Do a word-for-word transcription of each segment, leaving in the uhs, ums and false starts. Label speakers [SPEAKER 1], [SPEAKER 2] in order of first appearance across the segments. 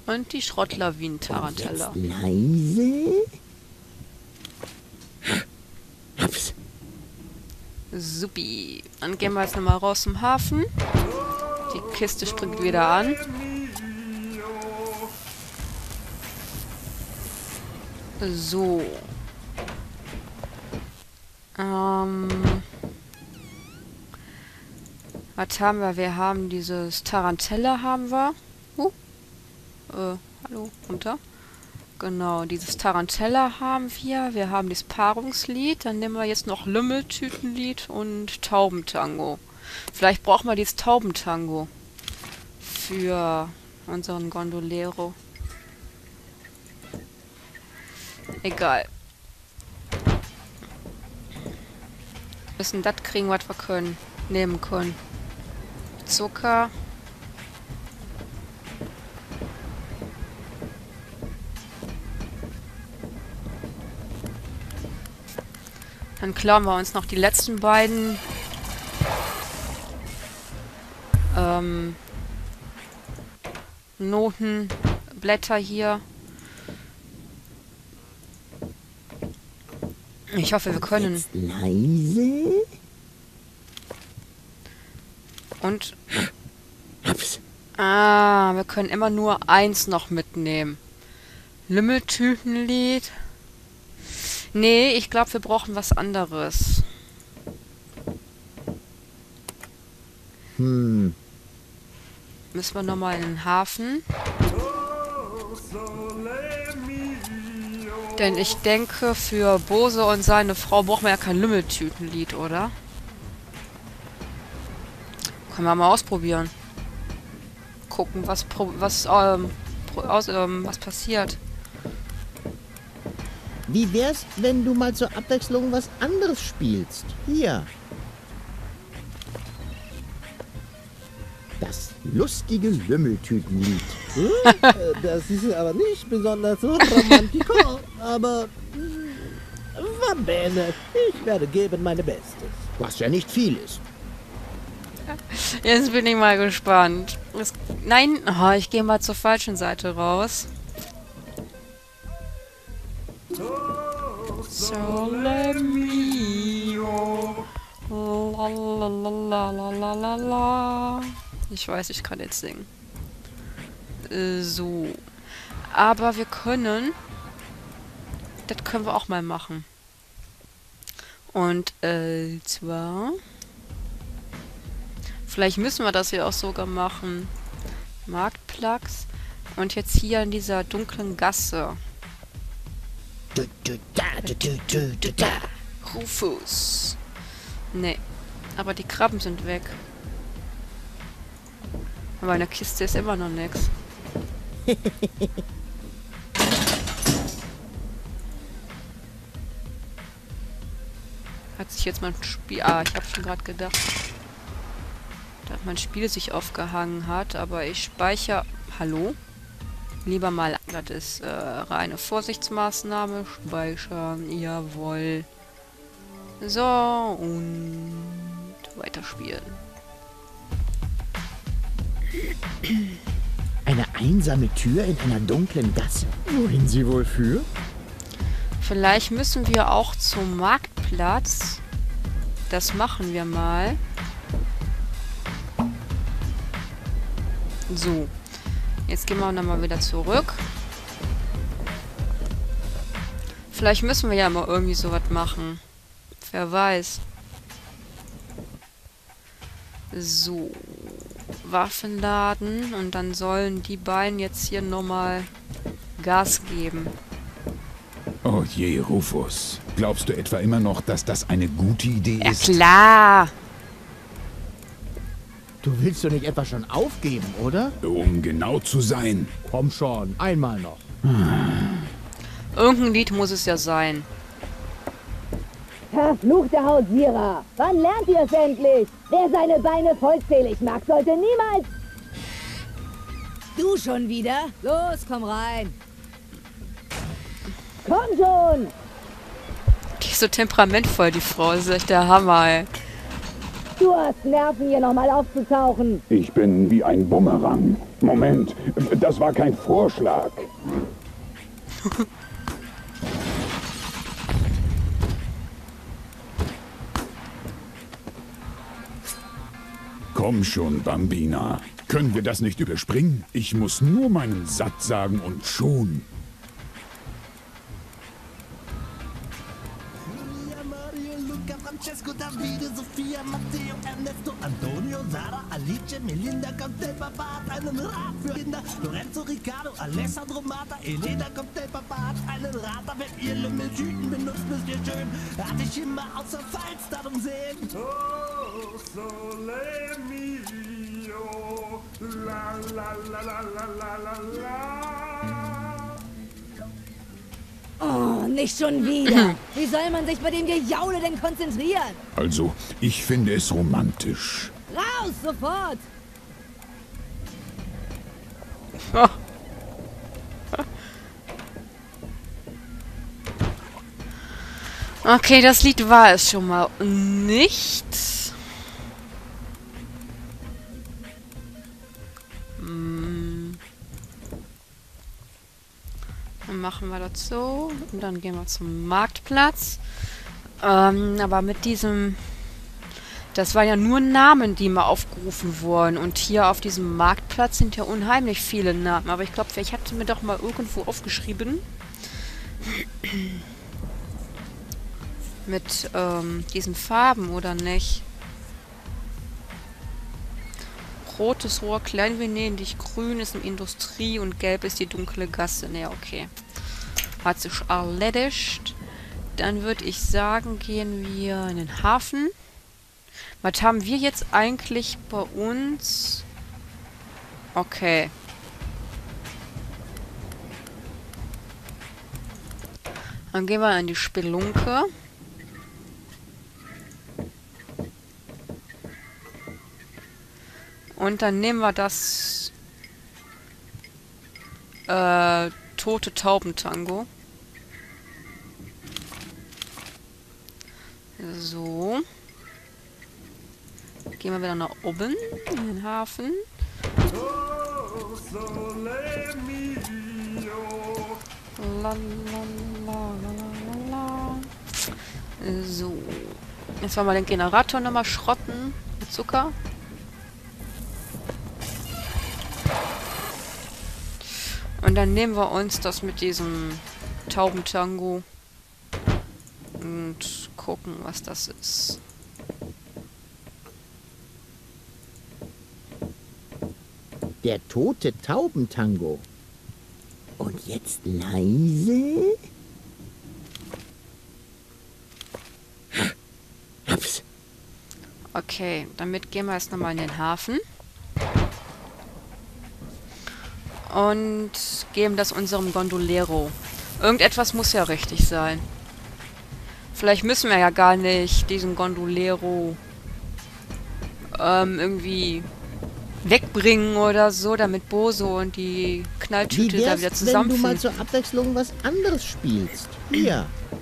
[SPEAKER 1] Und die Schrottlawinen-Tarantella.
[SPEAKER 2] Leise. Hab's.
[SPEAKER 1] Supi. Dann gehen wir jetzt nochmal raus zum Hafen. Die Kiste springt wieder an. So. Ähm. Was haben wir? Wir haben dieses Tarantella haben wir. Uh. Äh, hallo, runter. Genau, dieses Tarantella haben wir. Wir haben das Paarungslied. Dann nehmen wir jetzt noch Lümmeltütenlied und Taubentango. Vielleicht brauchen wir dieses Taubentango für unseren Gondolero. Egal. Wir müssen das kriegen, was wir können. Nehmen können. Zucker. Dann klauen wir uns noch die letzten beiden ähm, Notenblätter hier. Ich hoffe, wir können.
[SPEAKER 2] Jetzt leise.
[SPEAKER 1] Und...
[SPEAKER 2] Hab's.
[SPEAKER 1] Ah, wir können immer nur eins noch mitnehmen. Lümmeltütenlied. Nee, ich glaube, wir brauchen was anderes.
[SPEAKER 2] Hm.
[SPEAKER 1] Müssen wir nochmal in den Hafen. Denn ich denke, für Bose und seine Frau brauchen wir ja kein Lümmeltütenlied, oder? Können wir mal ausprobieren. Gucken, was pro was ähm, pro aus ähm, was passiert.
[SPEAKER 2] Wie wär's, wenn du mal zur Abwechslung was anderes spielst? Hier. Das lustige Lümmeltütenlied.
[SPEAKER 3] Hm? Äh, Das ist aber nicht besonders romantico, aber mm, va bene. Ich werde geben meine Bestes.
[SPEAKER 2] Was ja nicht viel ist.
[SPEAKER 1] Jetzt bin ich mal gespannt. Es Nein, oh, ich gehe mal zur falschen Seite raus. Sole mio. La, la, la, la, la, la, la. Ich weiß, ich kann jetzt singen. Äh, so. Aber wir können... Das können wir auch mal machen. Und, äh, zwar... Vielleicht müssen wir das hier auch sogar machen. Marktplatz. Und jetzt hier in dieser dunklen Gasse.
[SPEAKER 2] Du, du, da, du, du, du, du, da.
[SPEAKER 1] Rufus. Nee. Aber die Krabben sind weg. Aber in der Kiste ist immer noch nichts. Hat sich jetzt mein Spiel... Ah, ich habe schon gerade gedacht, dass mein Spiel sich aufgehangen hat. Aber ich speichere... Hallo? Lieber mal... Das ist äh, reine Vorsichtsmaßnahme. Speichern. Jawohl. So. Und weiterspielen.
[SPEAKER 2] Eine einsame Tür in einer dunklen Gasse. Wohin sie wohl führt?
[SPEAKER 1] Vielleicht müssen wir auch zum Marktplatz. Das machen wir mal. So. Jetzt gehen wir nochmal wieder zurück. Vielleicht müssen wir ja mal irgendwie sowas machen. Wer weiß. So. Waffenladen. Und dann sollen die beiden jetzt hier nochmal Gas geben.
[SPEAKER 4] Oh je, Rufus. Glaubst du etwa immer noch, dass das eine gute Idee
[SPEAKER 1] Ja
[SPEAKER 4] ist?
[SPEAKER 1] klar.
[SPEAKER 2] Du willst doch nicht etwa schon aufgeben, oder?
[SPEAKER 4] Um genau zu sein.
[SPEAKER 2] Komm schon, einmal noch.
[SPEAKER 1] Irgendein Lied muss es ja sein.
[SPEAKER 5] Verfluchte Hausierer! Wann lernt ihr es endlich? Wer seine Beine vollzählig mag, sollte niemals...
[SPEAKER 6] Du schon wieder? Los, komm rein.
[SPEAKER 5] Komm schon!
[SPEAKER 1] Die ist so temperamentvoll, die Frau. Das ist echt der Hammer, ey.
[SPEAKER 5] Du hast Nerven, hier nochmal aufzutauchen.
[SPEAKER 4] Ich bin wie ein Bumerang. Moment, das war kein Vorschlag. Komm schon, Bambina. Können wir das nicht überspringen? Ich muss nur meinen Satz sagen und schon.
[SPEAKER 3] Francesco, Davide, Sofia, Matteo, Ernesto, Antonio, Sara, Alice, Melinda, Cocktail Papa hat einen Rat für Kinder. Lorenzo, Riccardo, Alessandro, Marta, Elena, Cocktail Papa hat einen Rat. Wenn ihr Lümmeltüten benutzt, müsst ihr schön. Hatte ich immer außer Pfalz darum sehen. Oh, sole mio, la la la la la la la la.
[SPEAKER 6] Oh, nicht schon wieder. Wie soll man sich bei dem Gejaule denn konzentrieren?
[SPEAKER 4] Also, ich finde es romantisch.
[SPEAKER 6] Raus, sofort!
[SPEAKER 1] Okay, das Lied war es schon mal nicht. Hm. Dann machen wir das so und dann gehen wir zum Marktplatz. Ähm, aber mit diesem... Das waren ja nur Namen, die mal aufgerufen wurden. Und hier auf diesem Marktplatz sind ja unheimlich viele Namen. Aber ich glaube, ich hatte mir doch mal irgendwo aufgeschrieben. Mit ähm, diesen Farben, oder nicht? Rot ist Rohr, klein venedig, grün ist eine Industrie und gelb ist die dunkle Gasse. Ne, okay. Hat sich erledigt. Dann würde ich sagen, gehen wir in den Hafen. Was haben wir jetzt eigentlich bei uns? Okay. Dann gehen wir in die Spelunke. Und dann nehmen wir das äh, Tote Taubentango. So. Gehen wir wieder nach oben in den Hafen. La, la, la, la, la. So. Jetzt wollen wir den Generator nochmal schrotten mit Zucker. Und dann nehmen wir uns das mit diesem Taubentango und gucken, was das ist.
[SPEAKER 2] Der tote Taubentango. Und jetzt leise. Hab's.
[SPEAKER 1] Okay, damit gehen wir jetzt nochmal in den Hafen. Und geben das unserem Gondolero. Irgendetwas muss ja richtig sein. Vielleicht müssen wir ja gar nicht diesen Gondolero ähm, irgendwie wegbringen oder so, damit Boso und die Knalltüte
[SPEAKER 2] Wie
[SPEAKER 1] da
[SPEAKER 2] wär's,
[SPEAKER 1] wieder
[SPEAKER 2] wenn du mal
[SPEAKER 1] zusammenfinden.
[SPEAKER 2] zur Abwechslung was anderes spielst? Hier.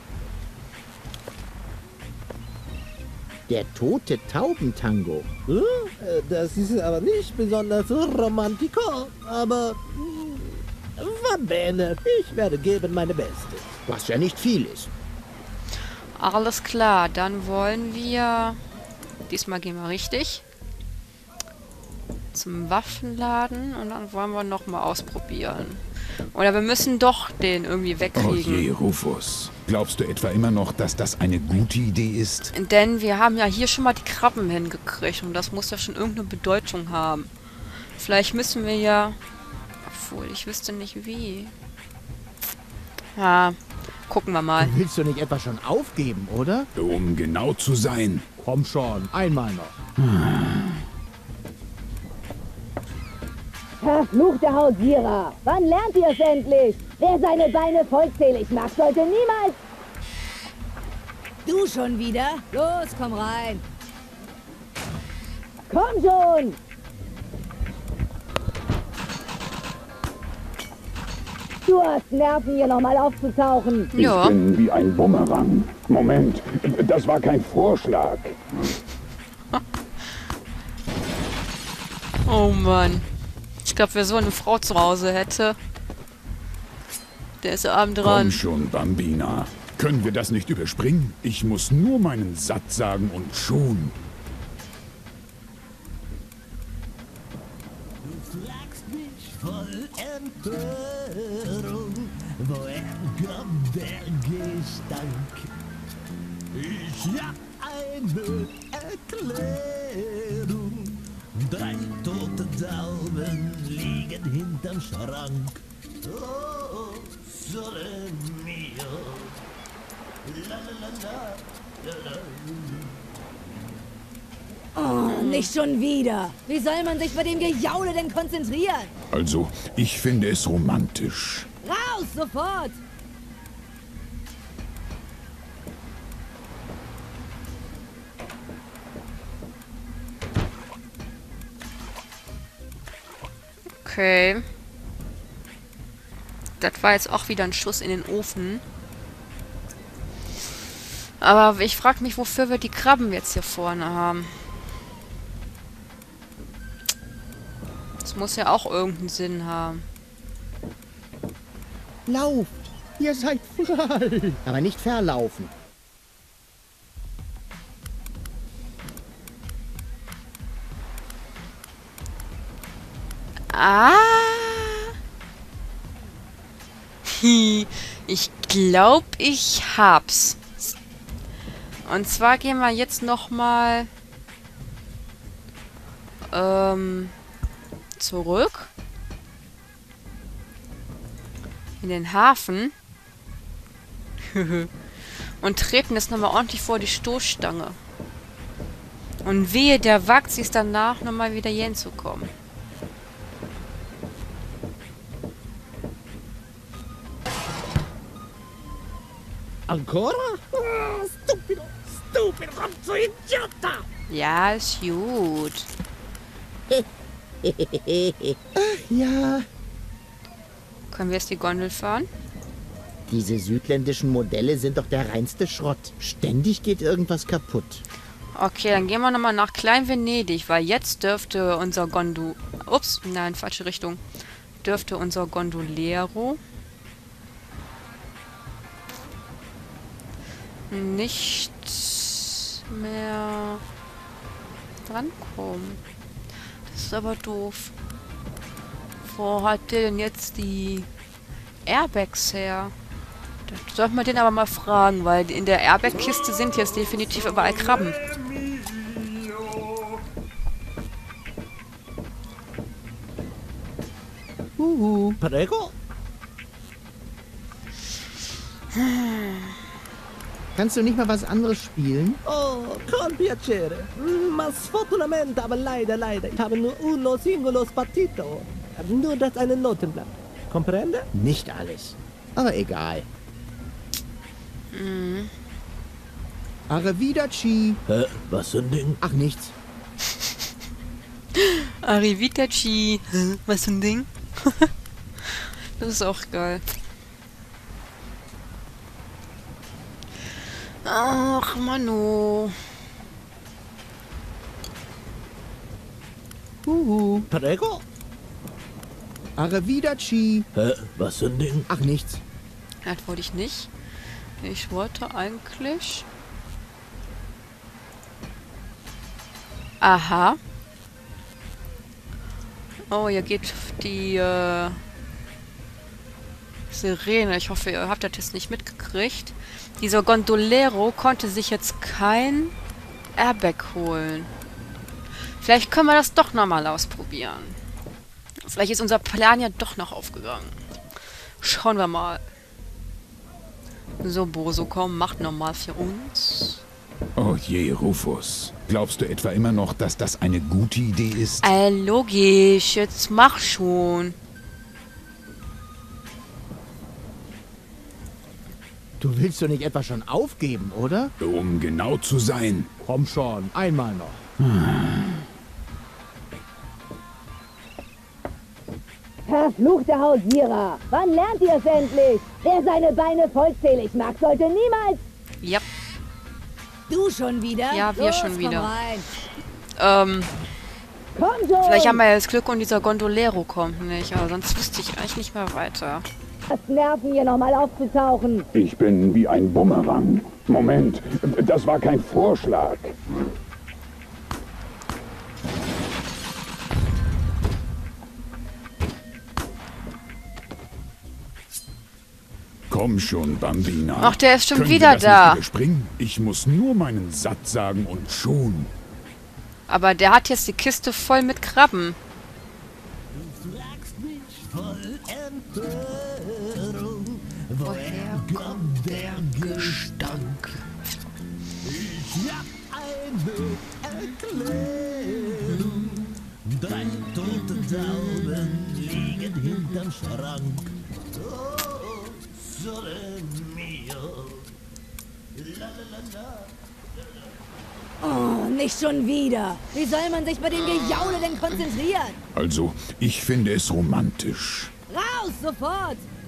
[SPEAKER 2] Der tote Taubentango.
[SPEAKER 3] Hm? Äh, Das ist aber nicht besonders romantico, aber hm, va bene. Ich werde geben meine Beste.
[SPEAKER 2] Was ja nicht viel ist.
[SPEAKER 1] Alles klar, dann wollen wir... Diesmal gehen wir richtig. Zum Waffenladen und dann wollen wir nochmal ausprobieren. Oder wir müssen doch den irgendwie
[SPEAKER 4] Oh
[SPEAKER 1] wegkriegen.
[SPEAKER 4] je, Rufus. Glaubst du etwa immer noch, dass das eine gute Idee ist?
[SPEAKER 1] Denn wir haben ja hier schon mal die Krabben hingekriegt und das muss ja schon irgendeine Bedeutung haben. Vielleicht müssen wir ja... Obwohl, ich wüsste nicht wie. Ja, gucken wir mal.
[SPEAKER 2] Willst du nicht etwa schon aufgeben, oder?
[SPEAKER 4] Um genau zu sein.
[SPEAKER 2] Komm schon, einmal noch.
[SPEAKER 5] Verfluchte Hausierer! Wann lernt ihr es endlich? Wer seine Beine vollzählig macht, sollte niemals...
[SPEAKER 6] Du schon wieder? Los, komm rein.
[SPEAKER 5] Komm schon! Du hast Nerven, hier nochmal aufzutauchen.
[SPEAKER 1] Ja.
[SPEAKER 4] Ich bin wie ein Bumerang. Moment, das war kein Vorschlag.
[SPEAKER 1] Oh Mann. Ich glaube, wer so eine Frau zu Hause hätte, der ist abend dran.
[SPEAKER 4] Komm schon, Bambina. Können wir das nicht überspringen? Ich muss nur meinen Satz sagen und schon.
[SPEAKER 3] Du fragst mich voll Empörung, woher kommt der Gestank? Ich hab eine Erklärung. Drei tote Tauben liegen hinterm Schrank. Oh, sole mio. La la la la. La, la.
[SPEAKER 6] Oh, nicht schon wieder. Wie soll man sich bei dem Gejaule denn konzentrieren?
[SPEAKER 4] Also, ich finde es romantisch.
[SPEAKER 6] Raus, sofort!
[SPEAKER 1] Okay. Das war jetzt auch wieder ein Schuss in den Ofen. Aber ich frage mich, wofür wir die Krabben jetzt hier vorne haben. Das muss ja auch irgendeinen Sinn haben.
[SPEAKER 2] Lauf! Ihr seid frei! Aber nicht verlaufen.
[SPEAKER 1] Ah! Ich glaube, ich hab's. Und zwar gehen wir jetzt nochmal ähm, zurück in den Hafen und treten jetzt nochmal ordentlich vor die Stoßstange. Und wehe, der wagt sich danach nochmal wieder hier hinzukommen.
[SPEAKER 2] Ancora? Ah, stupido! Stupido! Razzo idiota!
[SPEAKER 1] Ja, ist gut.
[SPEAKER 2] Ach ja.
[SPEAKER 1] Können wir jetzt die Gondel fahren?
[SPEAKER 2] Diese südländischen Modelle sind doch der reinste Schrott. Ständig geht irgendwas kaputt.
[SPEAKER 1] Okay, dann gehen wir nochmal nach Klein-Venedig, weil jetzt dürfte unser Gondu... Ups, nein, falsche Richtung. Dürfte unser Gondoliero nicht mehr drankommen. Das ist aber doof. Wo hat der denn jetzt die Airbags her? Da sollten wir den aber mal fragen, weil in der Airbag-Kiste sind jetzt definitiv überall Krabben.
[SPEAKER 2] Uhu.
[SPEAKER 3] Prego?
[SPEAKER 2] Kannst du nicht mal was anderes spielen?
[SPEAKER 3] Oh, con piacere. Ma sfortunatamente, aber leider, leider. Ich habe nur uno singolo partito. Nur das eine Notenblatt. Comprende?
[SPEAKER 2] Nicht alles. Aber egal.
[SPEAKER 1] Mhm.
[SPEAKER 2] Arrivederci.
[SPEAKER 3] Hä? Was für ein Ding?
[SPEAKER 2] Ach, nichts.
[SPEAKER 1] Arrivederci. Was für ein Ding? Das ist auch geil. Ach, Mano.
[SPEAKER 2] Uhu.
[SPEAKER 3] Prego?
[SPEAKER 2] Arrivederci.
[SPEAKER 3] Hä? Was für ein Ding?
[SPEAKER 2] Ach, nichts.
[SPEAKER 1] Das wollte ich nicht. Ich wollte eigentlich... Aha. Oh, hier geht die äh, Sirene. Ich hoffe, ihr habt das jetzt nicht mitgekriegt. Dieser Gondoliero konnte sich jetzt kein Airbag holen. Vielleicht können wir das doch nochmal ausprobieren. Vielleicht ist unser Plan ja doch noch aufgegangen. Schauen wir mal. So, Boso, komm, mach nochmal für uns.
[SPEAKER 4] Oh je, Rufus. Glaubst du etwa immer noch, dass das eine gute Idee ist?
[SPEAKER 1] Äh, logisch. Jetzt mach schon.
[SPEAKER 2] Du willst doch nicht etwa schon aufgeben, oder?
[SPEAKER 4] Um genau zu sein.
[SPEAKER 2] Komm schon, einmal noch.
[SPEAKER 5] Verfluchte Hausierer! Wann lernt ihr es endlich? Wer seine Beine vollzählig mag, sollte niemals...
[SPEAKER 1] Ja.
[SPEAKER 6] Du schon wieder?
[SPEAKER 1] Ja, wir
[SPEAKER 6] Los,
[SPEAKER 1] schon
[SPEAKER 6] komm
[SPEAKER 1] wieder.
[SPEAKER 6] rein.
[SPEAKER 1] Ähm,
[SPEAKER 5] Komm schon!
[SPEAKER 1] Vielleicht haben wir ja das Glück und dieser Gondolero kommt nicht. Aber sonst wüsste ich eigentlich nicht mehr weiter.
[SPEAKER 5] Das Nerven, hier nochmal aufzutauchen.
[SPEAKER 4] Ich bin wie ein Bumerang. Moment, das war kein Vorschlag. Komm schon, Bambina.
[SPEAKER 1] Ach, der ist schon
[SPEAKER 4] Können
[SPEAKER 1] wieder
[SPEAKER 4] wir das
[SPEAKER 1] da.
[SPEAKER 4] nicht überspringen? Ich muss nur meinen Satz sagen und schon.
[SPEAKER 1] Aber der hat jetzt die Kiste voll mit Krabben.
[SPEAKER 3] Du fragst mich voll Empörung, woher kommt der Gestank? Ich hab eine Erklärung. Drei tote Tauben liegen hinterm Schrank. Oh, sole mio. La, la, la, la.
[SPEAKER 6] Oh, nicht schon wieder. Wie soll man sich bei dem Gejaule denn konzentrieren?
[SPEAKER 4] Also, ich finde es romantisch.
[SPEAKER 6] Raus, sofort!